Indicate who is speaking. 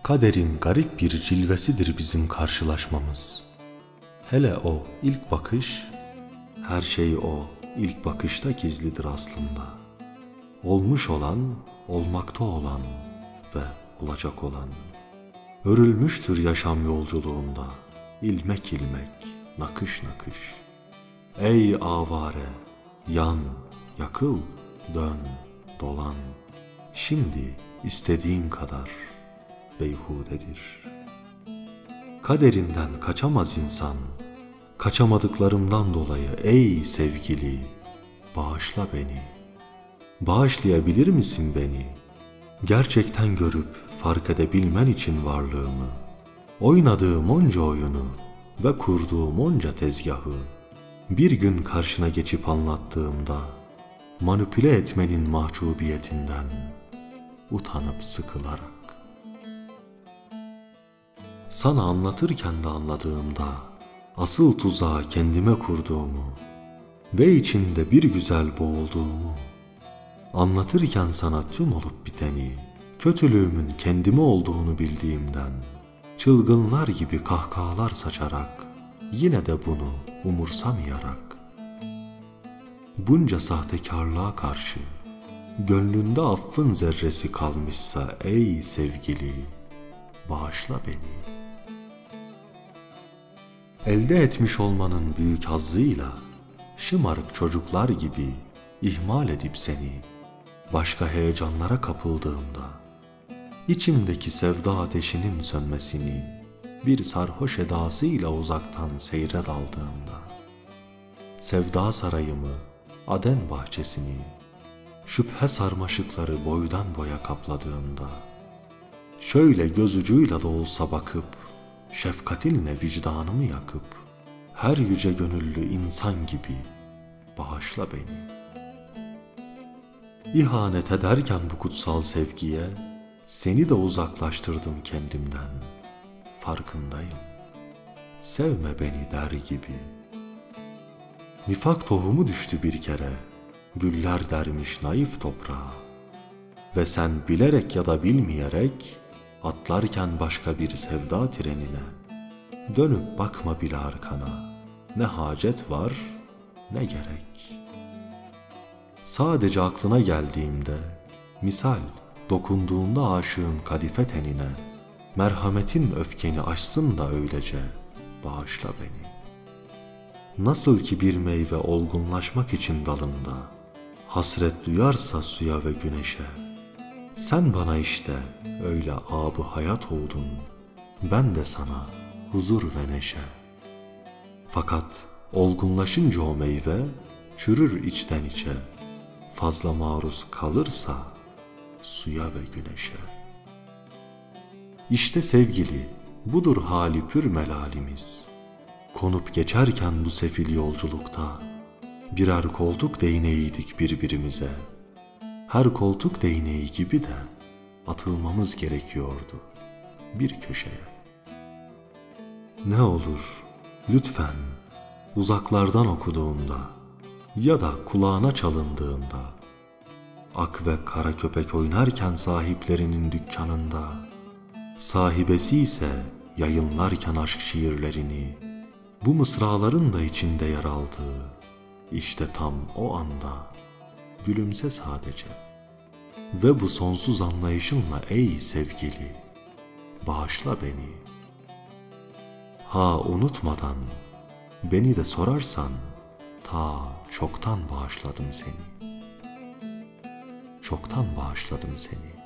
Speaker 1: Kaderin garip bir cilvesidir bizim karşılaşmamız. Hele o ilk bakış, her şey o ilk bakışta gizlidir aslında. Olmuş olan, olmakta olan ve olacak olan. Örülmüştür yaşam yolculuğunda, ilmek ilmek, nakış nakış. Ey avare, yan, yakıl, dön, dolan. Şimdi istediğin kadar beyhudedir. Kaderinden kaçamaz insan. Kaçamadıklarımdan dolayı ey sevgili, bağışla beni. Bağışlayabilir misin beni? Gerçekten görüp fark edebilmen için varlığımı, oynadığım onca oyunu ve kurduğum onca tezgahı bir gün karşına geçip anlattığımda manipüle etmenin mahcubiyetinden utanıp sıkılarak. Sana anlatırken de anladığımda asıl tuzağı kendime kurduğumu ve içinde bir güzel boğulduğumu, anlatırken sana tüm olup biteni, kötülüğümün kendime olduğunu bildiğimden çılgınlar gibi kahkahalar saçarak, yine de bunu umursamayarak, bunca sahtekarlığa karşı gönlünde affın zerresi kalmışsa ey sevgili, bağışla beni. Elde etmiş olmanın büyük hazzıyla şımarık çocuklar gibi ihmal edip seni başka heyecanlara kapıldığımda, içimdeki sevda ateşinin sönmesini bir sarhoş edasıyla uzaktan seyre daldığımda, sevda sarayımı, Aden bahçesini, şüphe sarmaşıkları boydan boya kapladığında, şöyle göz ucuyla da olsa bakıp, şefkatinle vicdanımı yakıp, her yüce gönüllü insan gibi bağışla beni. İhanet ederken bu kutsal sevgiye, seni de uzaklaştırdım kendimden, farkındayım. Sevme beni der gibi. Nifak tohumu düştü bir kere, güller dermiş naif toprağa. Ve sen bilerek ya da bilmeyerek, atlarken başka bir sevda trenine, dönüp bakma bile arkana, ne hacet var ne gerek. Sadece aklına geldiğimde, misal dokunduğunda aşığın kadife tenine, merhametin öfkeni aşsın da öylece bağışla beni. Nasıl ki bir meyve olgunlaşmak için dalında, hasret duyarsa suya ve güneşe, sen bana işte öyle ab-ı hayat oldun, ben de sana huzur ve neşe. Fakat olgunlaşınca o meyve çürür içten içe, fazla maruz kalırsa suya ve güneşe. İşte sevgili, budur hali pür melalimiz. Konup geçerken bu sefil yolculukta, birer koltuk değneğiydik birbirimize. Her koltuk değneği gibi de atılmamız gerekiyordu bir köşeye. Ne olur lütfen uzaklardan okuduğunda ya da kulağına çalındığında, ak ve kara köpek oynarken sahiplerinin dükkanında, sahibesi ise yayınlarken aşk şiirlerini, bu mısraların da içinde yer aldığı, işte tam o anda gülümse sadece. Ve bu sonsuz anlayışınla ey sevgili, bağışla beni. Ha unutmadan, beni de sorarsan, ta çoktan bağışladım seni. Çoktan bağışladım seni.